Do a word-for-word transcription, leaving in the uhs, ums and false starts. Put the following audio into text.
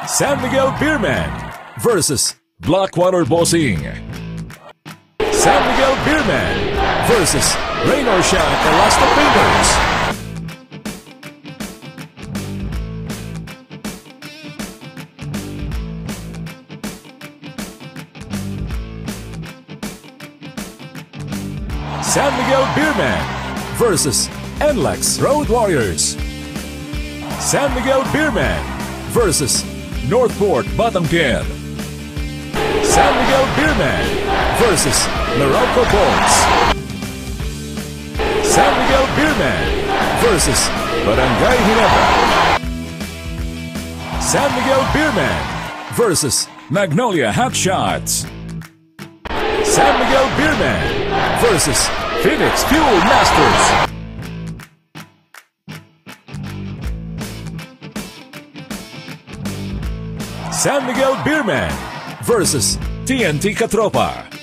San Miguel Beermen versus Blackwater Bossing. San Miguel Beermen versus Rain or Shine Elastic Painters. San Miguel Beermen versus N L E X Road Warriors. San Miguel Beermen versus Northport Batanguer. San Miguel Beermen versus Morocco Bolts. San Miguel Beermen versus Barangay Ginebra. San Miguel Beermen versus Magnolia Hotshots. San Miguel Beermen versus Phoenix Fuel Masters. San Miguel Beermen versus T N T Katropa.